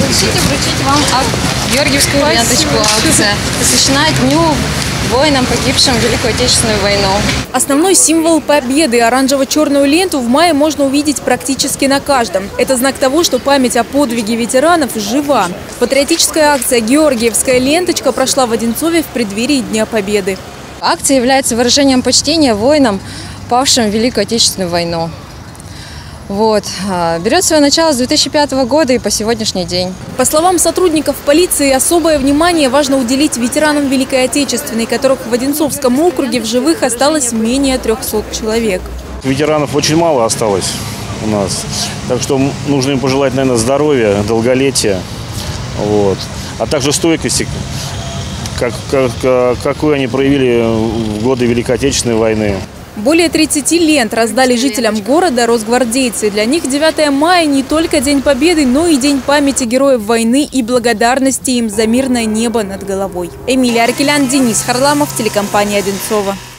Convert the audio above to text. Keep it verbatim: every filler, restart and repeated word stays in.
Разрешите вручить вам акт, Георгиевскую ленточку, акция, посвящена Дню воинам, погибшим в Великую Отечественную войну. Основной символ победы – оранжево-черную ленту в мае можно увидеть практически на каждом. Это знак того, что память о подвиге ветеранов жива. Патриотическая акция «Георгиевская ленточка» прошла в Одинцове в преддверии Дня Победы. Акция является выражением почтения воинам, павшим в Великую Отечественную войну. Вот. Берет свое начало с две тысячи пятого года и по сегодняшний день. По словам сотрудников полиции, особое внимание важно уделить ветеранам Великой Отечественной, которых в Одинцовском округе в живых осталось менее трёхсот человек. Ветеранов очень мало осталось у нас, так что нужно им пожелать, наверное, здоровья, долголетия, вот. А также стойкости, как, как, какую они проявили в годы Великой Отечественной войны. Более тридцати лент раздали жителям города росгвардейцы. Для них девятое мая не только День Победы, но и День памяти героев войны и благодарности им за мирное небо над головой. Эмилия Аркелян, Денис Харламов, телекомпания «Одинцово».